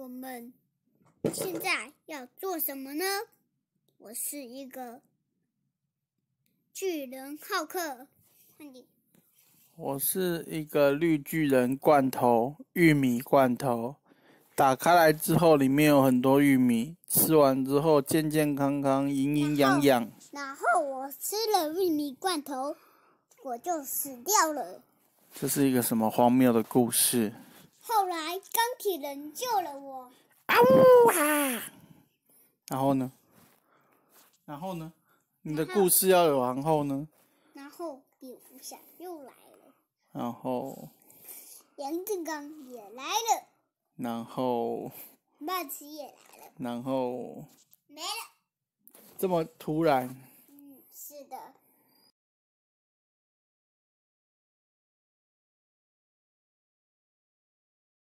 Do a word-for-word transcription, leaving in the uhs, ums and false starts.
我们现在要做什么呢？我是一个巨人浩克，换你。 我是一个绿巨人罐头，玉米罐头。打开来之后，里面有很多玉米，吃完之后健健康康、营营养养。 然后我吃了玉米罐头，我就死掉了。 这是一个什么荒谬的故事？ 后来钢铁人救了我。 啊呜啊！然后呢？然后呢？你的故事要有然后呢？ 然后蝙蝠侠又来了。 然后杨正刚也来了。 然后麦奇也来了。 然后没了。 这么突然？ 嗯，是的。